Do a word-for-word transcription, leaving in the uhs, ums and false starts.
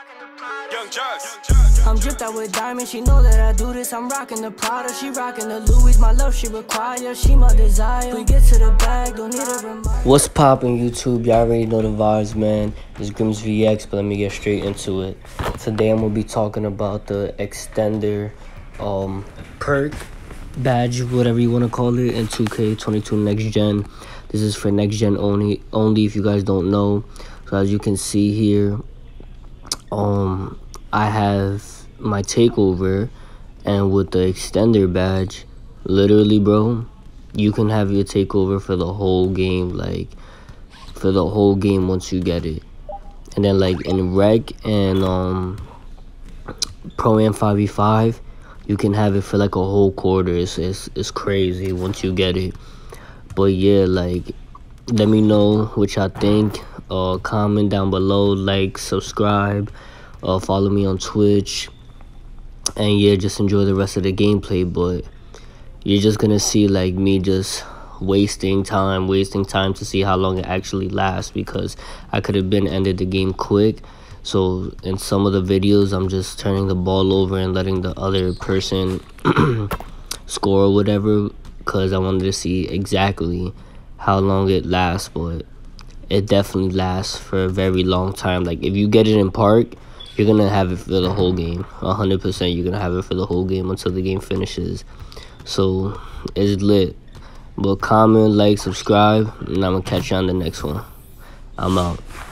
Young Just. I'm dripped out with diamonds, she know that I do this. I'm rocking the Prada, she rocking the Louis. My love she require, she my desire. We get to the bag, don't need a reminder. What's poppin' YouTube? Y'all already know the vibes, man. It's Grims V X, but let me get straight into it. Today I'm gonna be talking about the extender um perk badge, whatever you want to call it, in two K twenty-two next gen. This is for next gen only only if you guys don't know. So as you can see here, um I have my takeover, and with the extender badge, literally, bro, you can have your takeover for the whole game, like for the whole game once you get it. And then like in rec and um pro am five v five, you can have it for like a whole quarter. It's, it's, it's crazy once you get it. But yeah, like, let me know what y'all think. Uh, comment down below, like, subscribe, uh, follow me on Twitch. And yeah, just enjoy the rest of the gameplay. But you're just gonna see like me just wasting time, wasting time to see how long it actually lasts, because I could have been ended the game quick. So in some of the videos, I'm just turning the ball over and letting the other person score or whatever, because I wanted to see exactly how long it lasts. But it definitely lasts for a very long time. Like if you get it in park, you're gonna have it for the whole game. one hundred percent you're gonna have it for the whole game until the game finishes. So it's lit. But comment, like, subscribe, and I'm gonna catch you on the next one. I'm out.